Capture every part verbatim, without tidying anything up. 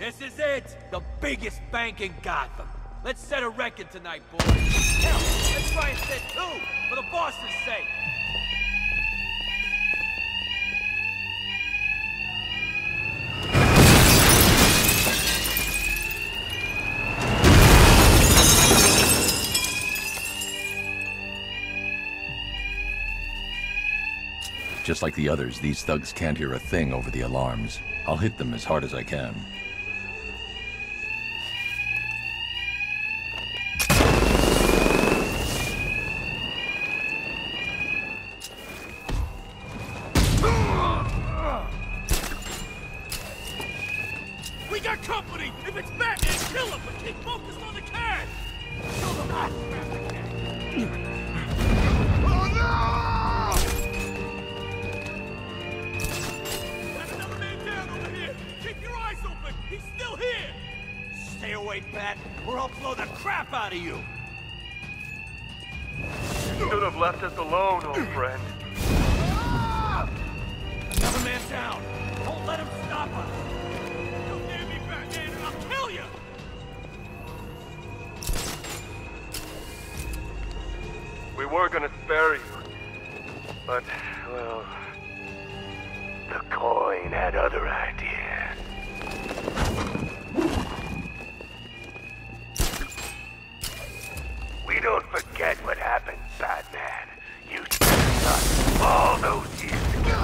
This is it! The biggest bank in Gotham. Let's set a record tonight, boys. Hell, let's try and set two, for the boss's sake. Just like the others, these thugs can't hear a thing over the alarms. I'll hit them as hard as I can. We got company! If it's Batman, kill him, but keep focused on the cash! Kill them out! Oh no! Got another man down over here! Keep your eyes open! He's still here! Stay away, Bat, or I'll blow the crap out of you! You should have left us alone, old friend. Another man down! Don't let him stop us! Don't dare me, Batman, and I'll kill you! We were gonna spare you. But, well... the coin had other ideas. We don't forget what happened, Batman. You saved us all those years ago.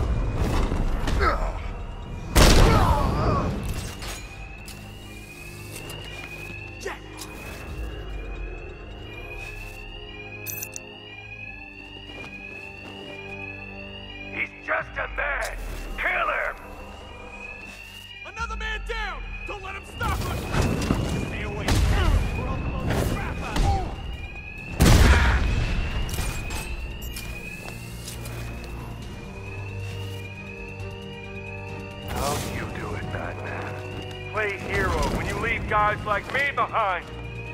He's just a man. Kill him! Another man down! Don't let him stop us! Stay away! We're all blow the crap out of you! How do you do it, Batman? Play hero when you leave guys like me behind.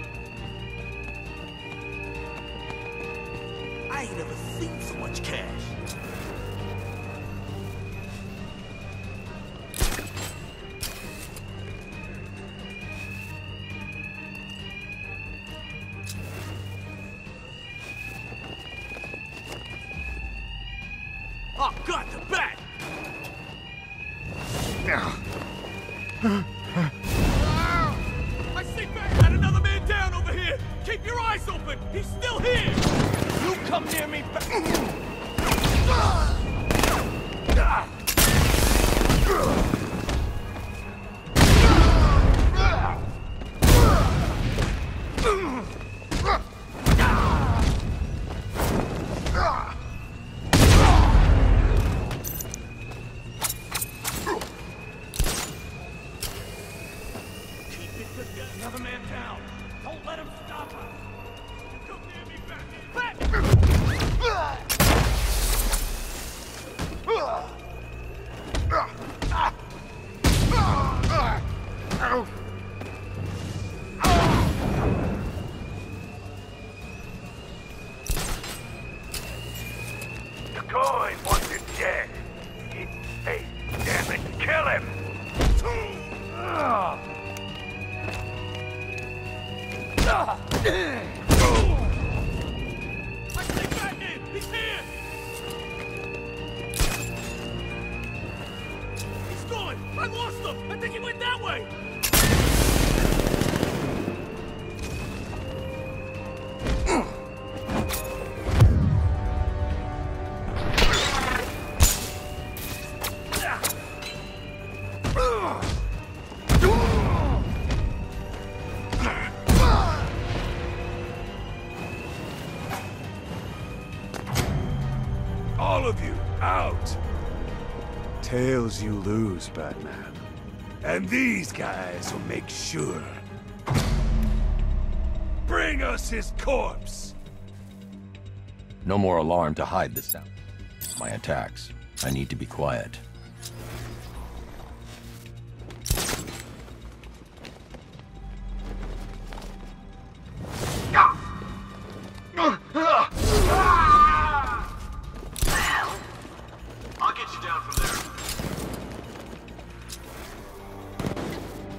I ain't ever seen so much cash. Oh, God, the bat! I see Batman, another man down over here! Keep your eyes open! He's still here! You come near me, Another man down. Don't let him stop us. You come near me, Batman. The coin wants it dead. Hey, damn it, kill him! I see Batman! He's here! He's gone! I lost him! I think he went that way! All of you, out! Tails you lose, Batman. And these guys will make sure. Bring us his corpse! No more alarm to hide the sound. My attacks. I need to be quiet. I'll get you down from there.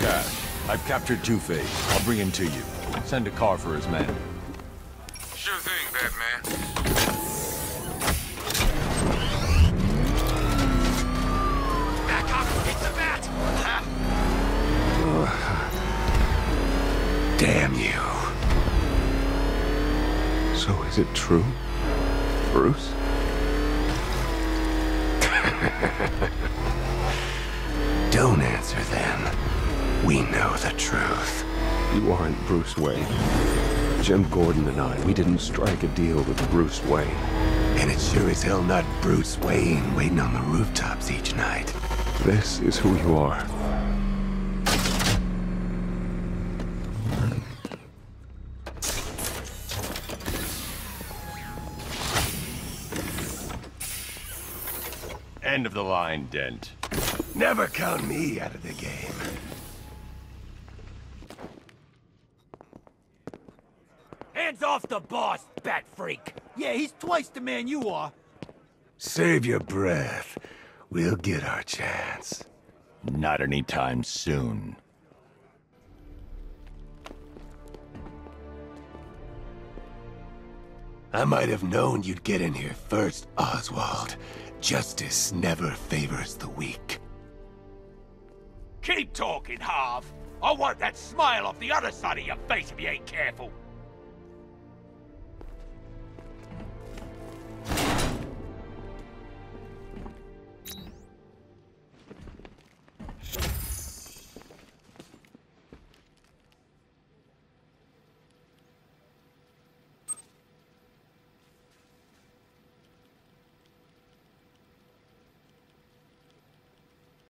cash. I've captured Two-Face. I'll bring him to you. Send a car for his men. Sure thing, Batman. Back up! It's the bat! Damn you. So is it true, Bruce? Don't answer them. We know the truth. You aren't Bruce Wayne. Jim Gordon and I, we didn't strike a deal with Bruce Wayne. And it's sure as hell not Bruce Wayne waiting on the rooftops each night. This is who you are. End of the line, Dent. Never count me out of the game. Hands off the boss, bat freak! Yeah, he's twice the man you are. Save your breath. We'll get our chance. Not anytime soon. I might have known you'd get in here first, Oswald. Justice never favors the weak. Keep talking, Harv. I want that smile off the other side of your face if you ain't careful.